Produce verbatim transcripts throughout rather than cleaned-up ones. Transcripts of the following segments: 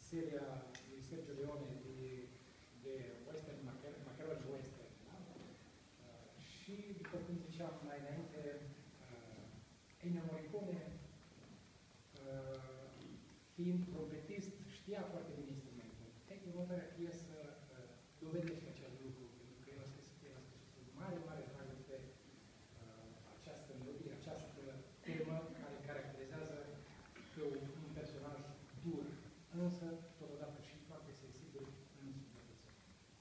seria lui Sergio Leone de, de western, macaroni western. Da? Uh, și, după cum ziceam mai înainte, uh, Ennio Morricone, uh, fiind trompetist, știa foarte bine instrumentul. Ei, următoarea piesă uh, dovedește acest lucru, pentru că el a scris, el a scris cu mare, mare dragoste uh, această melodie, această temă care caracterizează pe un, un personaj dur, însă totodată și foarte sensibil în sufletul său.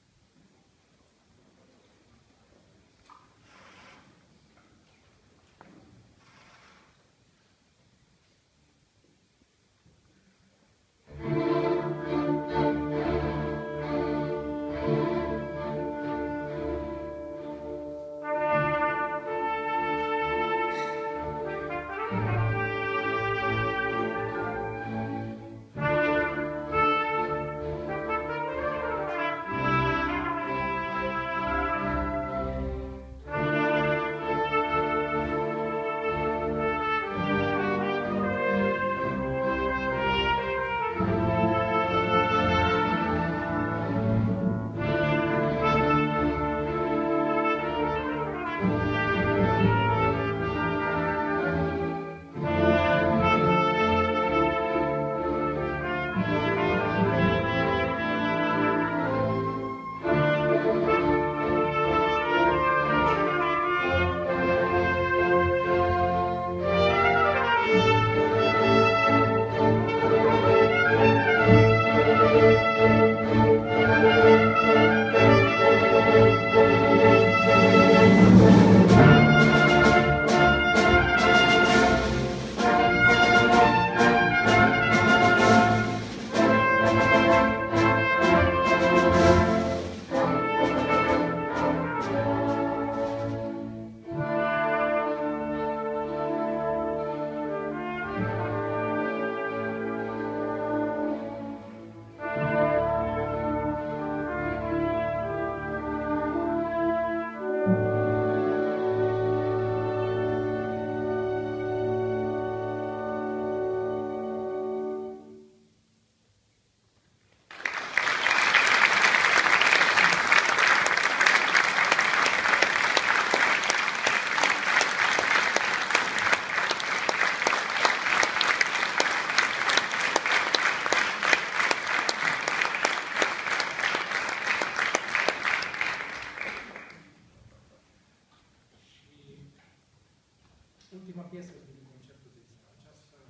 Ultima piesă din concertul de seara aceasta,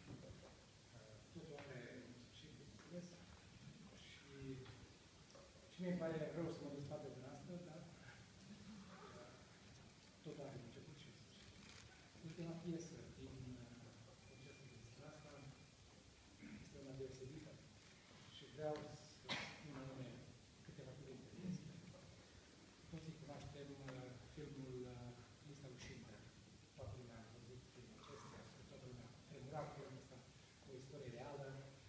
totul are un sfârșit de înțeles și și mi-e pare rău să mă despart de dumneavoastră, dar totul are început și sfârșit. Ultima piesă din concertul de seara asta este una deosebită și vreau să spun anume câteva cuvinte despre. Toți cunoaștem filmul Lista lui Schindler. Toată lumea a văzut filmul acesta, toată lumea a tremurat filmul ăsta, o istorie reală.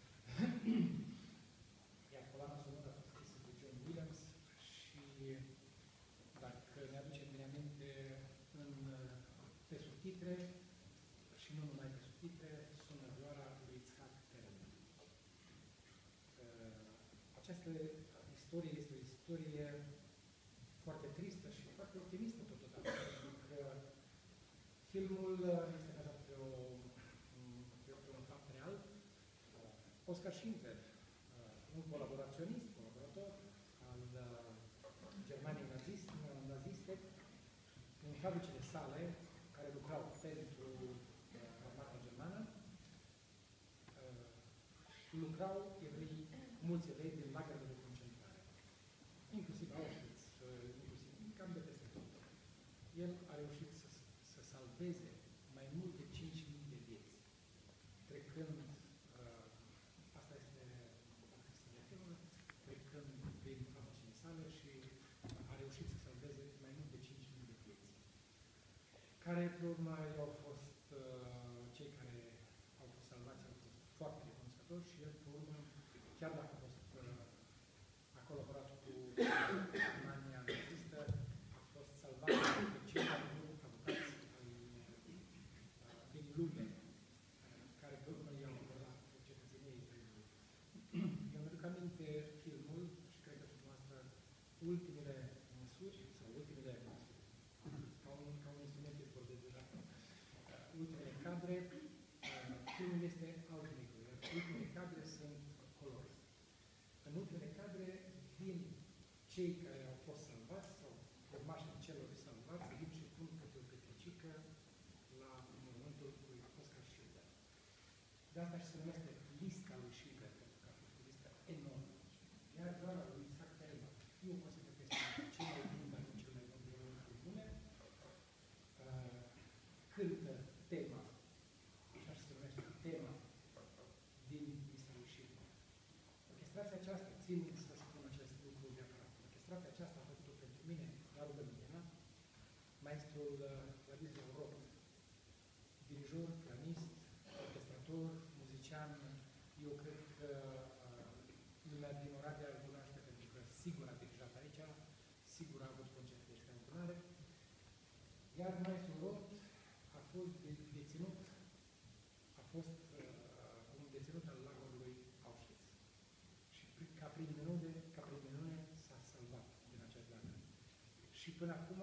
Iar coloana sonoră a fost scrisă de John Williams și, dacă ne aducem bine aminte, în, pe subtitre, și nu numai pe subtitre, sună vioara lui Itzhak Perlman. Această istorie este o istorie foarte tristă și foarte optimistă totodată, pentru că filmul este bazat pe, o, pe, pe un fapt real. Oskar Schindler, un colaboraționist, colaborator al Germaniei naziste, naziste, în fabricile sale, care lucrau pentru armata germană, lucrau evrei, mulți evrei din lagărele de concentrare, inclusiv Auschwitz, inclusiv cam de peste tot. El a reușit să, să salveze mai mult de cinci mii de vieți, trecând, uh, asta este filmul, trecând prin fabricile sale și a reușit să salveze mai mult de cinci mii de vieți, care, pe urmă, au fost, uh, cei care au fost salvați au fost foarte recunoscători și el, pe urmă, chiar dacă a fost, uh, a colaborat cu Germania nazistă, a fost salvat de cei mai buni avocați din lume, care, pe urmă, i-au acordat cetățeniei. ultimele măsuri, sau ultimele măsuri, ca un, ca un instrument de vorbesc deja, ultimele cadre, filmul este alb-negru, iar ultimele cadre sunt color. În ultimele cadre vin cei care au fost salvați sau urmașii celor salvați, vin și pun câte o petricică la mormântul lui Oscar Schindler. De asta și se numește lista lui Schindler, pentru că a fost o listă enormă. Iar doar lui Isaac Perelman, eu consider că este cel mai bun, dar nu cel mai bun de în lume, uh, cântă tema, așa se numește tema, din lista lui Schindler. Orchestrația aceasta, țin să spun acest lucru neapărat, orchestrația aceasta a făcut-o pentru mine, la rugămintea mea, maestrul Vladislav Rot, dirijor, pianist, orchestrator, muzician. Eu cred că uh, lumea din Oradea îl cunoaște pentru că sigur a dirijat aici, sigur a avut concerte extraordinare. Iar maestrul Rot a fost deținut, a fost uh, un deținut al lagărului Auschwitz. Și ca prin minune, ca prin minune s-a salvat din acest lagăr. Și până acum